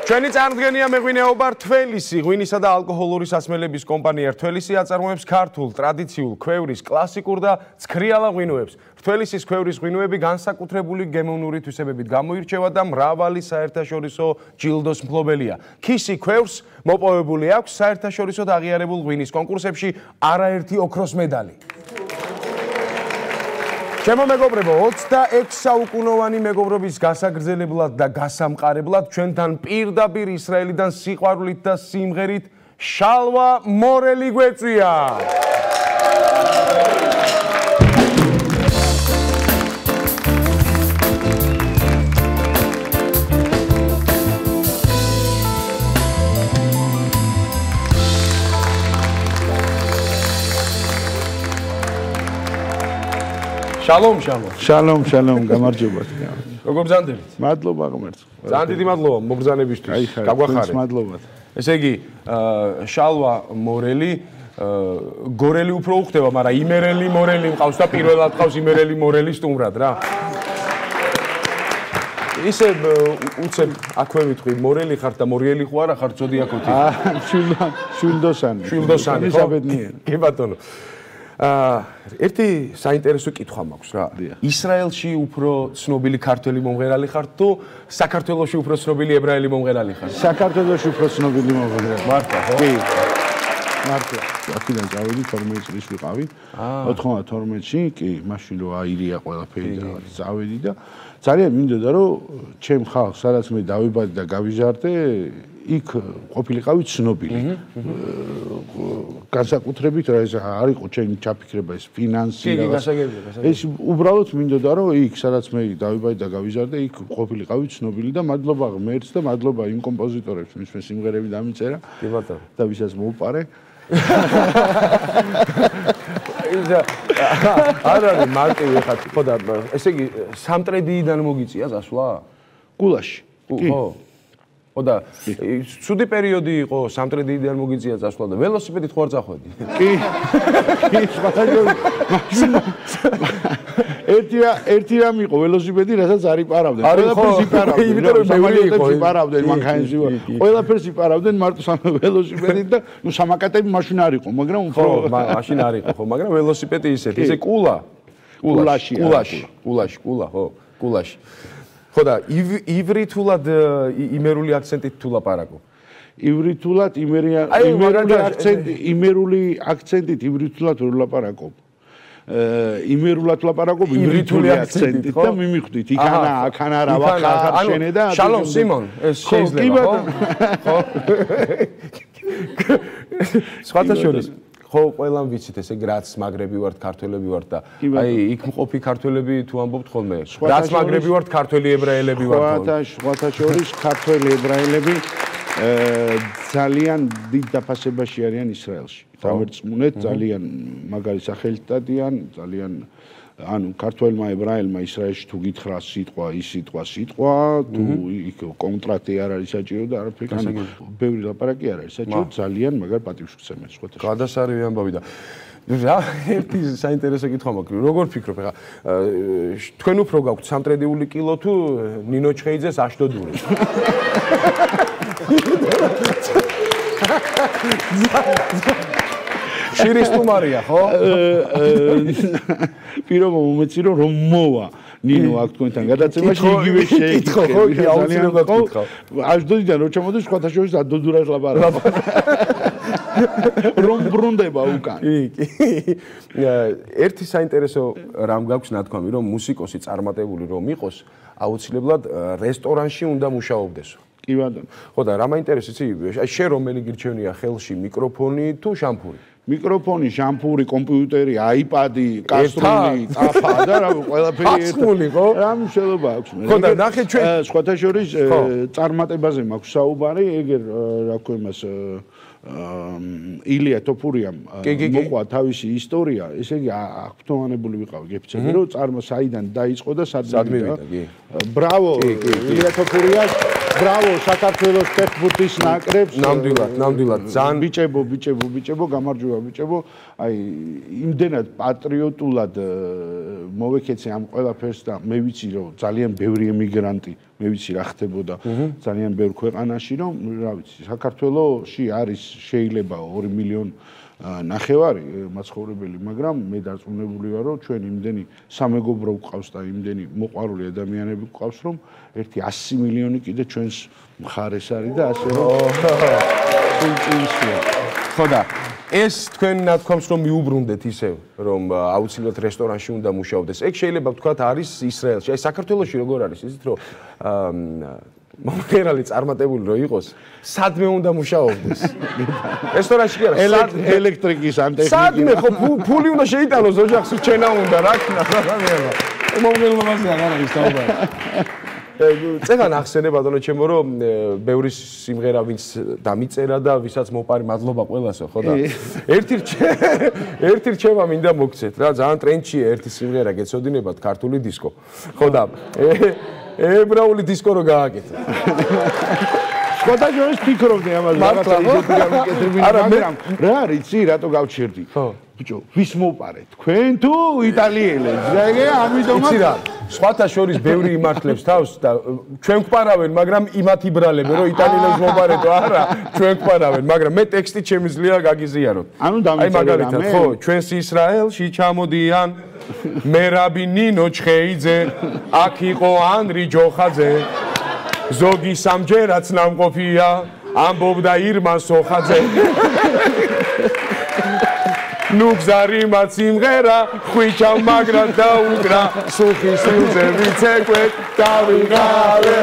ჩვენი წარმოდგენია მეღვინეობა რთველისი, ღვინისა და ალკოჰოლური სასმელების კომპანია რთველისი აწარმოებს ქართულ, ტრადიციულ, ქვევრის, კლასიკურ და ცქრიალა ღვინოებს. რთველისის ქვევრის ღვინოები განსაკუთრებული გემოვნური თვისებებით გამოირჩევა და მრავალი საერთაშორისო ჯილდოს მფლობელია. ქისი ქვევრს მოპოვებული აქვს საერთაშორისო აღიარებულ ღვინის კონკურსებში არაერთი ოქროს მედალი. Ჩემო მეგობრებო, 26 საუკუნოვანი მეგობრობის გასაგრძელებლად და გასამყარებლად ჩვენთან პირდაპირ ისრაელიდან სიყვარულით და სიმღერით შალვა მორელი გვეწვია. Shalom, გამარჯობათ. როგორ ბრძანდებით? მადლობა ღმერთს. ძალიან დიდი მადლობა მოგბრძანებისთვის. გაგვახარეთ. მადლობათ. ესე იგი, შალვა მორელი, გორელი უფრო უხდება, მაგრამ იმერელი მორელი მყავს და პირველად ყავს იმერელი მორელი სტუმრად რა. ისე უცებ აქვე ვიტყვი, მორელი ხარ და მორიელი ხო არა ხარ ზოდიაქოთი? შვილდოსანი. შვილდოსანი, ხო? კი ბატონო. ერთი საინტერესო კითხვა მაქვს რა. ისრაელში უფრო ცნობილი ქართველი მომღერალი ხარ თუ საქართველოში უფრო ცნობილი ებრაელი მომღერალი ხარ? საქართველოში უფრო ცნობილი მომღერალი. მართლა, ხო? კი. მართლა. აქედან წავედი 12 წლის ვიყავი. 92-ში, კი, მაშინ რო აირია ყველაფერი და წავედი და ძალიან მინდოდა რომ ჩემ ხალხს სადაც მე დავიბადე და გავიზარდე იქ ყოფილიყავი ცნობილი. განსაკუთრებით რა ეს არ იყო ჩემი ჩაფიქრება ეს ფინანსი რაღაც. ეს უბრალოდ მინდოდა რომ იქ სადაც მე დავიბადე და გავიზარდე იქ ყოფილიყავი ცნობილი და მადლობა ღმერთს და მადლობა იმ კომპოზიტორებს ვინც მე სიმღერები დამიწერა. კი ბატონო. და ვისაც მოუპარე. არ არის მარტივი ხარ. ხო და ესე იგი სამტრედიიდან მოგიწია წასვლა? გულაში. ხო. ხო და ცუდი პერიოდი იყო სამტრედიიდან მოგიწია წასვლა და ველოსიპედით ხო არ წახვედი? კი. ერთი რამ იყო ველოსიპედი, რასაც არ იპარავდნენ. ყველაფერს იპარავდნენ. იმიტომ რომ ბევრი იყო. იპარავდნენ მანქანაში. ყველაფერს იპარავდნენ მარტო ველოსიპედით და ნუ სამაკატები მაშინ არ იყო, მაგრამ ხო, მაშინ არ იყო, ხო, მაგრამ ველოსიპედი ისეთი, ისე კულა. კულაში, ხო, კულაში. ხო და ივრითულად იმერული აქცენტით თუ ლაპარაკო? ივრითულად იმერული აქცენტით ივრითულად ვერ ლაპარაკობ. იმერულად ლაპარაკობ ივრითული აქცენტით და მიმიხვდით იქანა რა ვახარ შენე და შალომ სიმონ ეს შეიძლება ხო? სხვათა შორის ხო ყველამ ვიცით ესე რაც მაგრები ვართ ქართველები ვართ და აი იქ მყოფი ქართველები თუ ამბობთ ხოლმე რაც მაგრები ვართ ქართველი ებრაელები ვართ სხვათა შორის ქართველი ებრაელები ძალიან დიდ დაფასებაში არიან ისრაელში დამერწმუნეთ ძალიან მაგარი სახელით დადიან ძალიან ანუ ქართველმა ებრაელმა ისრაელში თუ გითხრა სიტყვა ის სიტყვა თუ იქ კონტრაქტი არ არის საჭირო და არაფერი ანუ ბევრი ლაპარაკი არ არის საჭირო ძალიან მაგარ პატივს ვცემენ სხვათა შორის გადასარევი ამბავი და რა ერთი საინტერესო კითხვა მაქვს როგორ ფიქრობ ხა თქვენ უფრო გაქვთ სამტრედიული კილო თუ ნინო ჩხეიძეს აშდოდური შირის სტუმარია ხო? პირობა მომეცირო რომ მოვა ნინო აქ თქვენთან გადაცემაში იგივე შეიკითხო ხო? კი აუცილებლად კითხავ. აშდოდიდან რო ჩამოდის სხვათა შორის ადოდურას ლაპარაკობ. რომ ბრუნდება უკან. კი. ერთი საინტერესო რამ გაქვს ნათქვამი რომ მუსიკოსი წარმატებული რომ იყოს აუცილებლად რესტორანში უნდა მუშაობდეს. კი ბატონო. ხო და რა მაინტერესებს აი შენ რომელი გირჩევნია ხელში მიკროფონი თუ შამპური? მიკროფონი, შამპური, კომპიუტერი, აიპადი, კასტრული, წაფა და რა ყველაფერი ერთად. ხო? რა მნიშვნელობა აქვს? ხო და ნახე ჩვენ სხვათა შორის წარმატებაზე მაქვს საუბარი, ეგერ რა ქვია იმას ილია ტოფურიამ მოყვა თავისი ისტორია, ესე იგი აქტუალებული ვიყავ გეფცები რომ საიდან დაიწყო და სად მივიდა. ბრავო ილია ტოფურიას ბრავო საქართველოს ფეხბურთის ნაკრებს. ნამდვილად. ძალიან ბიჭებო, გამარჯვება ბიჭებო. აი, იმდენად პატრიოტულად მოვეკეცე ამ ყველაფერს და მე ვიცი რომ ძალიან ბევრი ემიგრანტი, მე ვიცი რა ხდებოდა ძალიან ბევრ ქვეყანაში, რომ რა ვიცი, საქართველოში არის შეიძლება 2 მილიონი ნახევარი მაცხოვრებელი, მაგრამ მე დარწმუნებული ვარ, რომ ჩვენ იმდენი სამეგობრო გვყავს და იმდენი მოყვარული ადამიანები გვყავს, რომ ერთი 100 მილიონი კიდე ჩვენს მხარეს არის და ასე რომ ხო და ეს თქვენ ნათქვამს რომ მიუბრუნდეთ ისევ, რომ აუცილებლად რესტორანში უნდა მუშაობდეს. ეგ შეიძლება ვთქვათ არის ისრაელში. აი საქართველოში როგორ არის ისეთ რომ მომღერალი წარმატებული რო იყოს, სადმე უნდა მუშაობდეს. რესტორანში კი არა, ელექტრიკის ანტექნიკი. სადმე ხო ფული უნდა შეიტანოს ოჯახს, რჩენა უნდა, რა ქნა რაღაცა. მომღერლობაზე არ არის საუბარი. წეგან ახსენე ბატონო ჩემო რომ ბევრი სიმღერა ვინც დამიწერა და ვისაც მოპარი მადლობა ყველასო ხო და ერთი რჩევა მინდა მოგცეთ რა ძალიან ტრენდშია ერთი სიმღერა გეცოდინებათ ქართული დისკო ხო და ებრაული დისკო რო გააკეთე სკოთა ჯონის ფიქრობდი ამაზე რაღაცა ისეთი გამიკეთებინა მაგრამ რა არის იცი რატო გავჩერდი ხო ბიჭო ვის მოპარეთ თქვენ თუ იტალიელებს ეგ ამიტომაც იცი რა სხვათა შორის ბევრი იმართლებს თავს და ჩვენ გვპარავენ მაგრამ იმათ იბრალებენ რომ იტალიელებს მოპარეთო არა ჩვენ გვპარავენ მაგრამ მე ტექსტით შემიძლია გაგიზიაროთ ანუ დამიწერე რამე ხო ჩვენს ისრაელში ჩამოდიან მერაბი ნინო ჩხეიძე აქ იყო ანდრი ჯოხაძე ზოგი სამჯერაც ნამყოფია ამბობდა ირმან სოხაძე ნუ გზარი მათ სიმღერა ხვიჩა მაგრად დაუკრა სუხი სულზე ვიცეკვე დავიღალე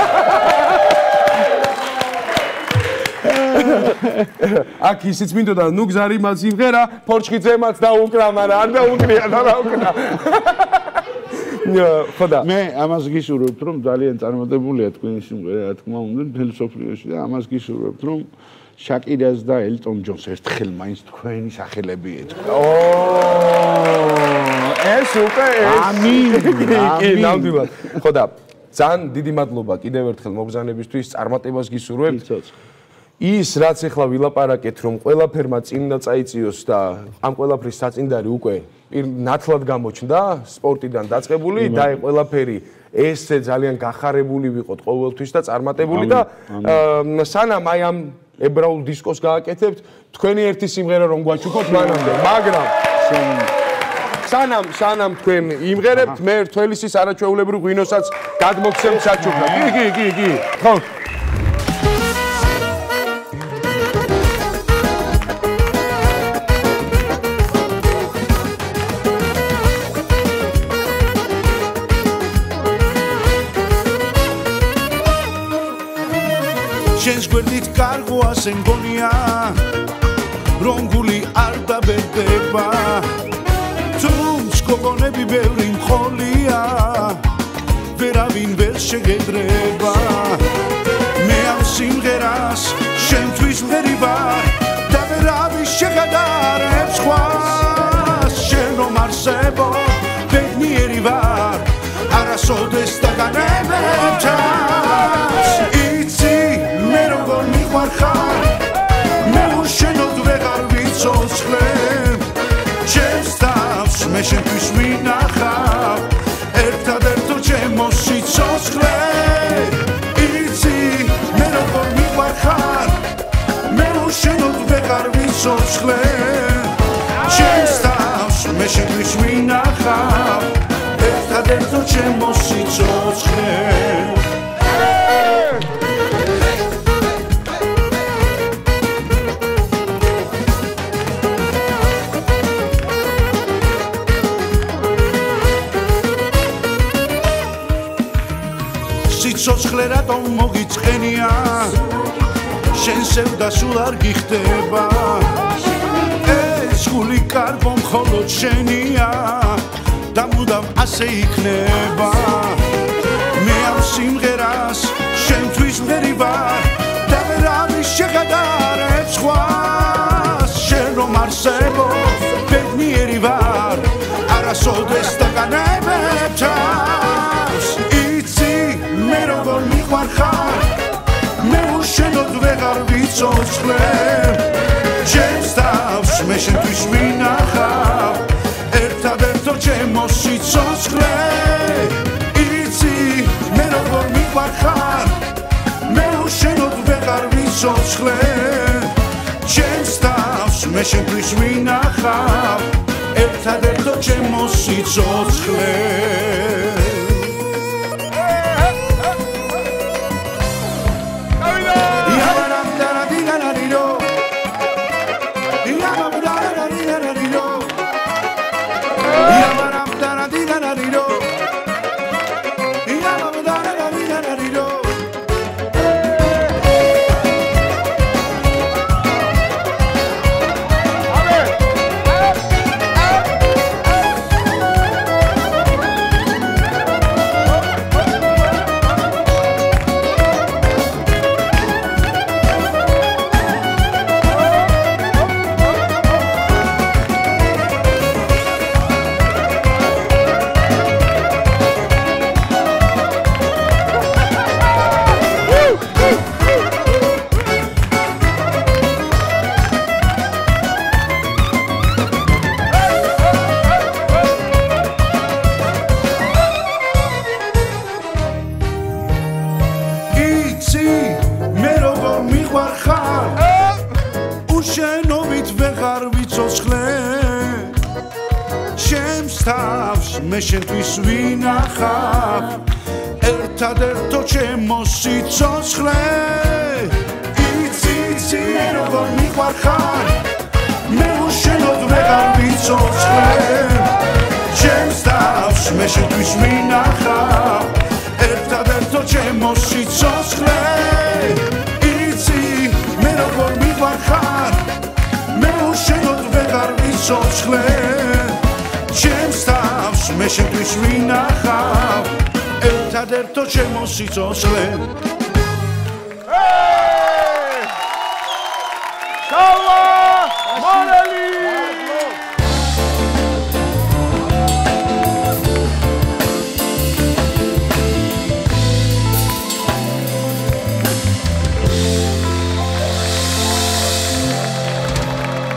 აქ ისიც მინდოდა ნუ გზარი მათ სიმღერა ფორჩხიძე მათ დაუკრა მაგრამ არ დაუკრია და დაუკრა ხოდა მე ამას გისურვებთ რომ ძალიან წარმატებულია თქვენი სიმღერა რა თქმა უნდა მთელ სოფლიოში და ამას გისურვებთ რომ შაკირას და ელტონ ჯონს ერთხელ მაინც თქვენი სახელები ეთქვა. ეს უკვე ამინ. ნამდვილად. ხოდა ძალიან დიდი მადლობა კიდევ ერთხელ მოგზაურობისთვის, წარმატებას გისურვებთ. ის რაც ახლა ვილაპარაკეთ რომ ყველაფერმა წინ უნდა წაიწიოს და ამ ყველაფრის საწინდარი უკვე ნათლად გამოჩნდა სპორტიდან დაწყებული და ეს ყველაფერი ესე ძალიან გახარებული ვიყოთ ყოველთვის და წარმატებული და სანამ აი ამ ებრაულ დისკოს გააკეთებთ თქვენი ერთი სიმღერა რომ გვაჩუქოთ მანამდე მაგრამ სანამ თქვენ იმღერებთ მე თველისის არაჩვეულებრივ ღვინოსაც გადმოგცემ საჩუქრად კი ხო შენს გვერდით კარგო ასე მგონია რომ გული არ დაბერდება თუმც გოგონები ბევრი მხოლია ვერავინ ვერ შეგედრება მე ამ სიმღერას შენთვის მღერი ვარ და ვერავინ შეგადარებს ხვას შენ რომ არსებო ბედნიერი ვარ არასოდეს დაგანებებ ჩას მე როგორ მიყვარხარ მე უშენოდ ვეღარ ვიცოცხლე ჩემს თავს მე შენთვის მინახავ ერთადერთო ჩემო სიცოცხლე იცი მე როგორ მიყვარხარ მე უშენოდ ვეღარ ვიცოცხლე ჩემს თავს მე შენთვის მინახავ ერთადერთო ჩემო სიცოცხლე სიცოცხლე რატომ მოგიწყენია შენ სევდა სულ არ გიხდება ეს გული კარგო მხოლოდ შენია და მუდამ ასე იქნება მე ამ სიმღერას შენთვის მღერი ვარ და ვერავინ შეგადარებს ხვას შენ რომ არსებო ბედნიერი ვარ არასოდეს დაგანებებ ჩას მე როგორ მიყვარხარ ვეღარ ვიცოცხლე ჩემს თავს მე შენთვის ვინახავ ერთადერთო ჩემო სიცოცხლე იცი მე როგორ მიყვარხარ მე უშენოდ ვეღარ ვიცოცხლე ჩემს თავს მე შენთვის ვინახავ ერთადერთო ჩემო სიცოცხლე მე შენთვის ვინახავ ერთადერთო ჩემო სიცოცხლე იცი როგორ მიყვარხარ მე უშენოდ ვეღარ ვიცოცხლე ჩემს თავს მე შენთვის ვინახავ ერთადერთო ჩემო სიცოცხლე იცი მე როგორ მიყვარხარ მე უშენოდ ვეღარ ვიცოცხლე ჩემს თავს მე შენთვის ვინახავ ერთადერთო ჩემო სიცოცხლე